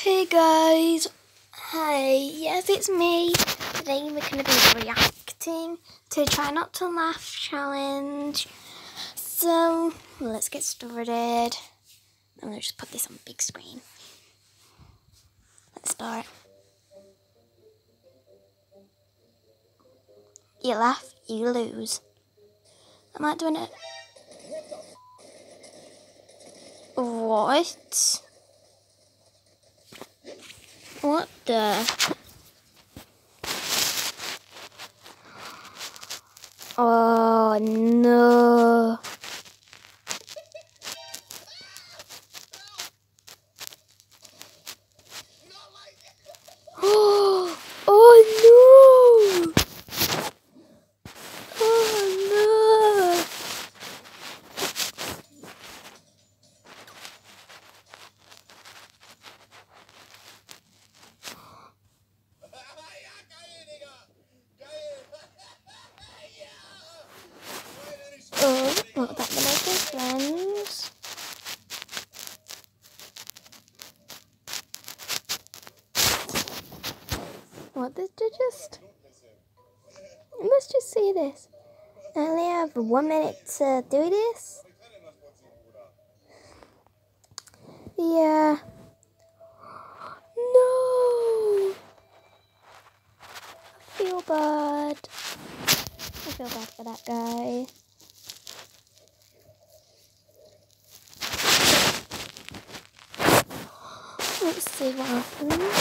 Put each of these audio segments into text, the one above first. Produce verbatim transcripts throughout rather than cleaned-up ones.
Hey guys, hi, yes it's me. Today we're going to be reacting to Try Not to Laugh challenge. So let's get started. I'm going to just put this on big screen. Let's start. You laugh, you lose. Am I doing it? What? What the? Oh no. Oh, oh no. Oh no. Oh, what about the making friends? What did you just? Let's just see this. I only have one minute to do this. Yeah. No. I feel bad. I feel bad for that guy. Let's see what happens.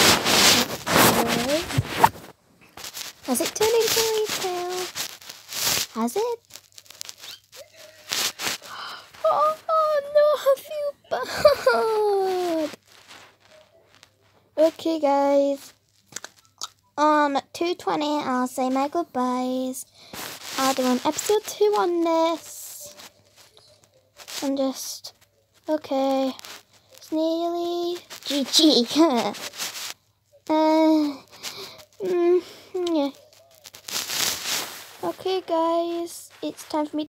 Has it turned into a retail? Has it? Oh, oh no, I feel bad. Okay guys. On two twenty I'll say my goodbyes. I'll do an episode two on this. I'm just okay. It's nearly G G. uh, mm, yeah. Okay guys, it's time for me